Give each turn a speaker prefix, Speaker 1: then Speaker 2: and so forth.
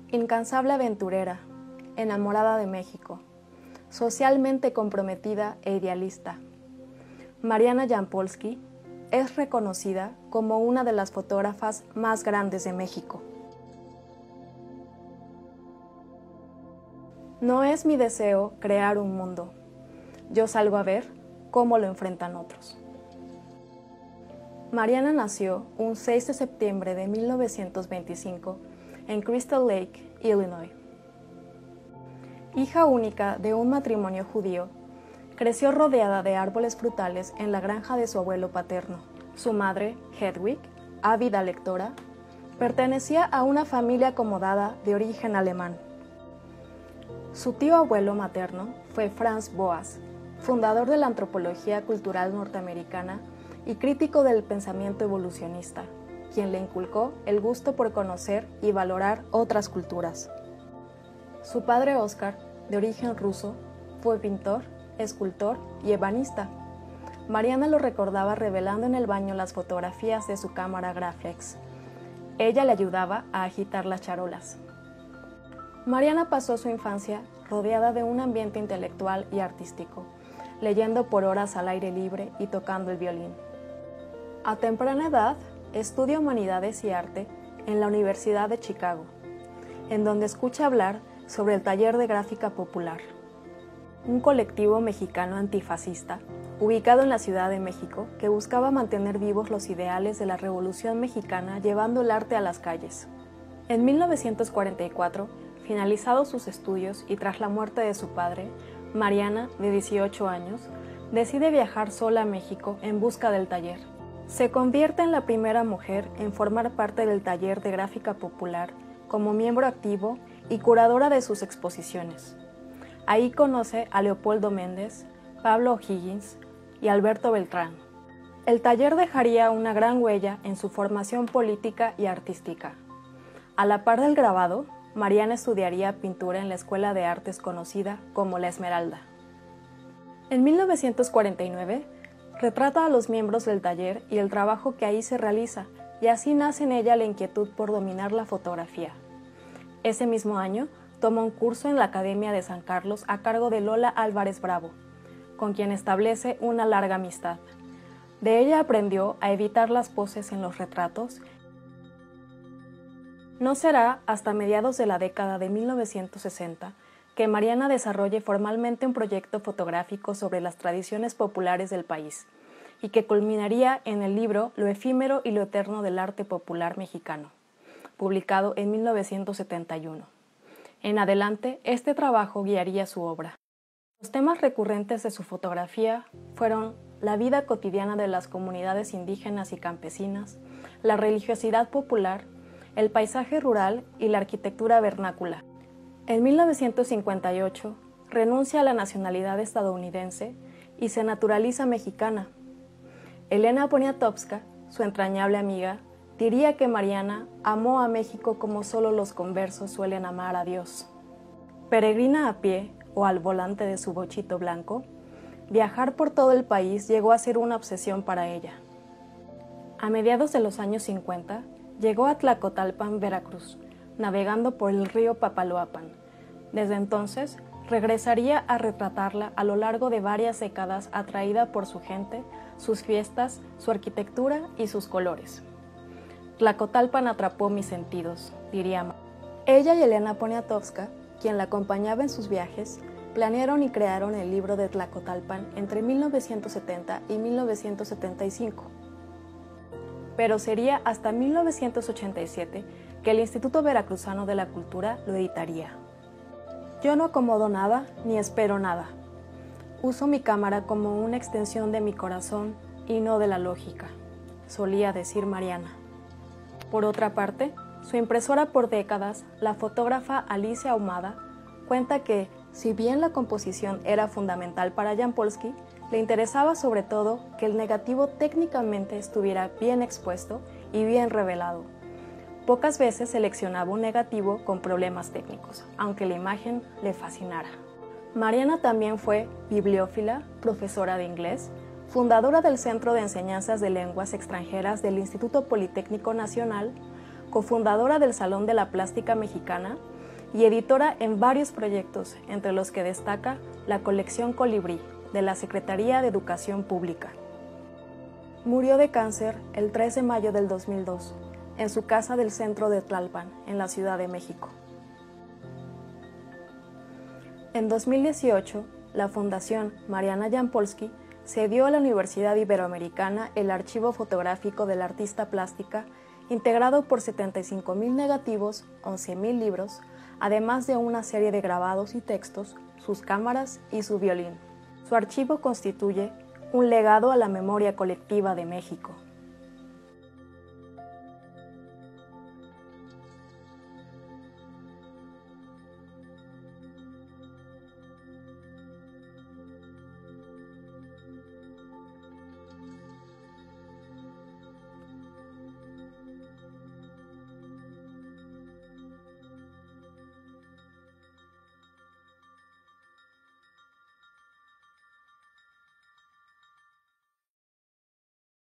Speaker 1: Incansable aventurera, enamorada de México, socialmente comprometida e idealista, Mariana Jampolsky es reconocida como una de las fotógrafas más grandes de México. No es mi deseo crear un mundo, yo salgo a ver cómo lo enfrentan otros. Mariana nació un 6 de septiembre de 1925 en Crystal Lake, Illinois. Hija única de un matrimonio judío, creció rodeada de árboles frutales en la granja de su abuelo paterno. Su madre, Hedwig, ávida lectora, pertenecía a una familia acomodada de origen alemán. Su tío abuelo materno fue Franz Boas, fundador de la antropología cultural norteamericana y crítico del pensamiento evolucionista, quien le inculcó el gusto por conocer y valorar otras culturas. Su padre Oscar, de origen ruso, fue pintor, escultor y ebanista. Mariana lo recordaba revelando en el baño las fotografías de su cámara Graflex. Ella le ayudaba a agitar las charolas. Mariana pasó su infancia rodeada de un ambiente intelectual y artístico, leyendo por horas al aire libre y tocando el violín. A temprana edad, estudia Humanidades y Arte en la Universidad de Chicago, en donde escucha hablar sobre el Taller de Gráfica Popular, un colectivo mexicano antifascista ubicado en la Ciudad de México que buscaba mantener vivos los ideales de la Revolución Mexicana llevando el arte a las calles. En 1944, finalizados sus estudios y tras la muerte de su padre, Mariana, de 18 años, decide viajar sola a México en busca del taller. Se convierte en la primera mujer en formar parte del Taller de Gráfica Popular como miembro activo y curadora de sus exposiciones. Ahí conoce a Leopoldo Méndez, Pablo O'Higgins y Alberto Beltrán. El taller dejaría una gran huella en su formación política y artística. A la par del grabado, Mariana estudiaría pintura en la Escuela de Artes conocida como La Esmeralda. En 1949, retrata a los miembros del taller y el trabajo que ahí se realiza, y así nace en ella la inquietud por dominar la fotografía. Ese mismo año, toma un curso en la Academia de San Carlos a cargo de Lola Álvarez Bravo, con quien establece una larga amistad. De ella aprendió a evitar las poses en los retratos. No será hasta mediados de la década de 1960 que Mariana desarrolle formalmente un proyecto fotográfico sobre las tradiciones populares del país, y que culminaría en el libro Lo efímero y lo eterno del arte popular mexicano, publicado en 1971. En adelante, este trabajo guiaría su obra. Los temas recurrentes de su fotografía fueron la vida cotidiana de las comunidades indígenas y campesinas, la religiosidad popular, el paisaje rural y la arquitectura vernácula. En 1958, renuncia a la nacionalidad estadounidense y se naturaliza mexicana. Elena Poniatowska, su entrañable amiga, diría que Mariana amó a México como solo los conversos suelen amar a Dios. Peregrina a pie o al volante de su bochito blanco, viajar por todo el país llegó a ser una obsesión para ella. A mediados de los años 50, llegó a Tlacotalpan, Veracruz, navegando por el río Papaloapan. Desde entonces, regresaría a retratarla a lo largo de varias décadas, atraída por su gente, sus fiestas, su arquitectura y sus colores. Tlacotalpan atrapó mis sentidos, diría Mariana. Ella y Elena Poniatowska, quien la acompañaba en sus viajes, planearon y crearon el libro de Tlacotalpan entre 1970 y 1975. Pero sería hasta 1987 que el Instituto Veracruzano de la Cultura lo editaría. Yo no acomodo nada ni espero nada. Uso mi cámara como una extensión de mi corazón y no de la lógica, solía decir Mariana. Por otra parte, su impresora por décadas, la fotógrafa Alicia Ahumada, cuenta que, si bien la composición era fundamental para Jampolsky, le interesaba sobre todo que el negativo técnicamente estuviera bien expuesto y bien revelado. Pocas veces seleccionaba un negativo con problemas técnicos, aunque la imagen le fascinara. Mariana también fue bibliófila, profesora de inglés, fundadora del Centro de Enseñanzas de Lenguas Extranjeras del Instituto Politécnico Nacional, cofundadora del Salón de la Plástica Mexicana y editora en varios proyectos, entre los que destaca la colección Colibrí, de la Secretaría de Educación Pública. Murió de cáncer el 3 de mayo del 2002, en su casa del centro de Tlalpan, en la Ciudad de México. En 2018, la Fundación Mariana Jampolsky cedió a la Universidad Iberoamericana el archivo fotográfico de la artista plástica, integrado por 75,000 negativos, 11,000 libros, además de una serie de grabados y textos, sus cámaras y su violín. Su archivo constituye un legado a la memoria colectiva de México.